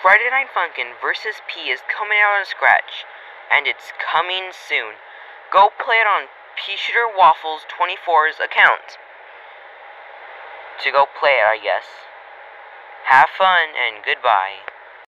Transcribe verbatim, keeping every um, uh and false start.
Friday Night Funkin' versus. P is coming out on Scratch, and it's coming soon. Go play it on P Shooter Waffles twenty-four's account. To go play it, I guess. Have fun, and goodbye.